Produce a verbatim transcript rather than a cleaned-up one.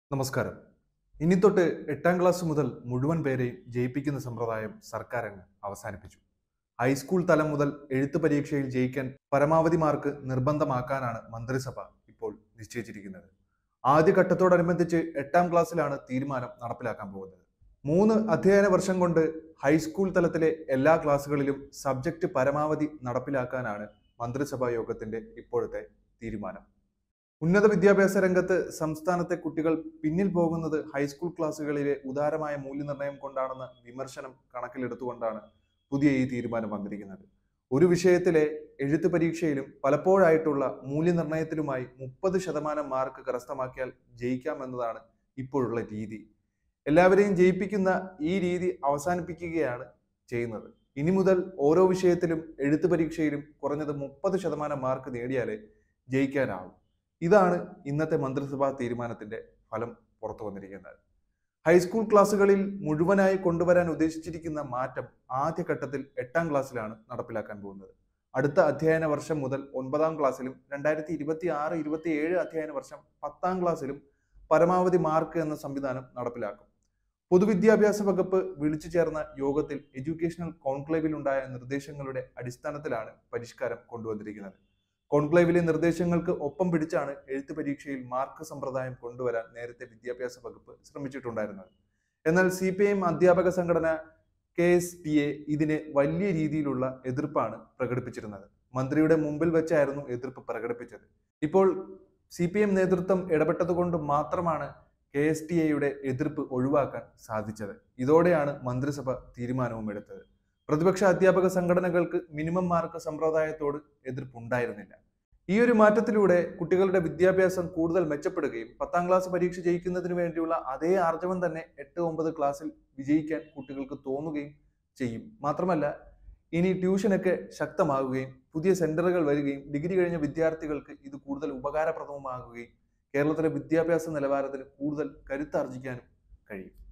നമസ്കാരം. ഇനി തൊട്ട് എട്ടാം ക്ലാസ് മുതൽ മുഴുവൻ പേരെയും ജയിപ്പിക്കുന്ന സമ്പ്രദായം സർക്കാർ അങ്ങ് അവസാനിപ്പിച്ചു. ഹൈസ്കൂൾ തലം മുതൽ എഴുത്ത് പരീക്ഷയിൽ ജയിക്കാൻ പരമാവധി മാർക്ക് നിർബന്ധമാക്കാനാണ് മന്ത്രിസഭ ഇപ്പോൾ നിശ്ചയിച്ചിരിക്കുന്നത്. ആദ്യഘട്ടത്തോടനുബന്ധിച്ച് എട്ടാം ക്ലാസ്സിലാണ് തീരുമാനം നടപ്പിലാക്കാൻ പോകുന്നത്. മൂന്ന് അധ്യയന വർഷം കൊണ്ട് ഹൈസ്കൂൾ തലത്തിലെ എല്ലാ ക്ലാസ്സുകളിലും സബ്ജക്റ്റ് പരമാവധി നടപ്പിലാക്കാനാണ് മന്ത്രിസഭാ യോഗത്തിന്റെ ഇപ്പോഴത്തെ തീരുമാനം. ഉന്നത വിദ്യാഭ്യാസ രംഗത്ത് സംസ്ഥാനത്തെ കുട്ടികൾ പിന്നിൽ പോകുന്നത് ഹൈസ്കൂൾ ക്ലാസ്സുകളിലെ ഉദാരമായ മൂല്യനിർണ്ണയം കൊണ്ടാണെന്ന വിമർശനം കണക്കിലെടുത്തുകൊണ്ടാണ് പുതിയ ഈ തീരുമാനം വന്നിരിക്കുന്നത്. ഒരു വിഷയത്തിലെ എഴുത്ത് പരീക്ഷയിലും പലപ്പോഴായിട്ടുള്ള മൂല്യനിർണ്ണയത്തിലുമായി മുപ്പത് ശതമാനം മാർക്ക് കരസ്ഥമാക്കിയാൽ ജയിക്കാമെന്നതാണ് ഇപ്പോഴുള്ള രീതി. എല്ലാവരെയും ജയിപ്പിക്കുന്ന ഈ രീതി അവസാനിപ്പിക്കുകയാണ് ചെയ്യുന്നത്. ഇനി മുതൽ ഓരോ വിഷയത്തിലും എഴുത്ത് പരീക്ഷയിലും കുറഞ്ഞത് മുപ്പത് ശതമാനം മാർക്ക് നേടിയാലേ ജയിക്കാനാവും. ഇതാണ് ഇന്നത്തെ മന്ത്രിസഭാ തീരുമാനത്തിന്റെ ഫലം പുറത്തു വന്നിരിക്കുന്നത്. ഹൈസ്കൂൾ ക്ലാസ്സുകളിൽ മുഴുവനായി കൊണ്ടുവരാൻ ഉദ്ദേശിച്ചിരിക്കുന്ന മാറ്റം ആദ്യഘട്ടത്തിൽ എട്ടാം ക്ലാസ്സിലാണ് നടപ്പിലാക്കാൻ പോകുന്നത്. അടുത്ത അധ്യയന വർഷം മുതൽ ഒൻപതാം ക്ലാസ്സിലും രണ്ടായിരത്തി ഇരുപത്തി ആറ് ഇരുപത്തി ഏഴ് അധ്യയന വർഷം പത്താം ക്ലാസ്സിലും പരമാവധി മാർക്ക് എന്ന സംവിധാനം നടപ്പിലാക്കും. പൊതുവിദ്യാഭ്യാസ വകുപ്പ് വിളിച്ചു ചേർന്ന യോഗത്തിൽ എഡ്യൂക്കേഷണൽ കോൺക്ലേവിൽ ഉണ്ടായ നിർദ്ദേശങ്ങളുടെ അടിസ്ഥാനത്തിലാണ് പരിഷ്കാരം കൊണ്ടുവന്നിരിക്കുന്നത്. കോൺക്ലേവിലെ നിർദ്ദേശങ്ങൾക്ക് ഒപ്പം പിടിച്ചാണ് എഴുത്ത് പരീക്ഷയിൽ മാർക്ക് സമ്പ്രദായം കൊണ്ടുവരാൻ നേരത്തെ വിദ്യാഭ്യാസ വകുപ്പ് ശ്രമിച്ചിട്ടുണ്ടായിരുന്നത്. എന്നാൽ സി പി ഐ എം അധ്യാപക സംഘടന കെ എസ് ടി എ ഇതിന് വലിയ രീതിയിലുള്ള എതിർപ്പാണ് പ്രകടിപ്പിച്ചിരുന്നത്. മന്ത്രിയുടെ മുമ്പിൽ വെച്ചായിരുന്നു എതിർപ്പ് പ്രകടിപ്പിച്ചത്. ഇപ്പോൾ സി പി എം നേതൃത്വം ഇടപെട്ടതുകൊണ്ട് മാത്രമാണ് കെ എസ് ടി എയുടെ എതിർപ്പ് ഒഴിവാക്കാൻ സാധിച്ചത്. ഇതോടെയാണ് മന്ത്രിസഭ തീരുമാനവും എടുത്തത്. പ്രതിപക്ഷ അധ്യാപക സംഘടനകൾക്ക് മിനിമം മാർക്ക് സമ്പ്രദായത്തോട് എതിർപ്പുണ്ടായിരുന്നില്ല. ഈ ഒരു മാറ്റത്തിലൂടെ കുട്ടികളുടെ വിദ്യാഭ്യാസം കൂടുതൽ മെച്ചപ്പെടുകയും പത്താം ക്ലാസ് പരീക്ഷ ജയിക്കുന്നതിന് വേണ്ടിയുള്ള അതേ ആർജവം തന്നെ എട്ട് ഒമ്പത് ക്ലാസ്സിൽ വിജയിക്കാൻ കുട്ടികൾക്ക് തോന്നുകയും ചെയ്യും. മാത്രമല്ല, ഇനി ട്യൂഷനൊക്കെ ശക്തമാകുകയും പുതിയ സെന്ററുകൾ വരികയും ഡിഗ്രി കഴിഞ്ഞ വിദ്യാർത്ഥികൾക്ക് ഇത് കൂടുതൽ ഉപകാരപ്രദമാകുകയും കേരളത്തിലെ വിദ്യാഭ്യാസ നിലവാരത്തിന് കൂടുതൽ കരുത്താർജിക്കാനും കഴിയും.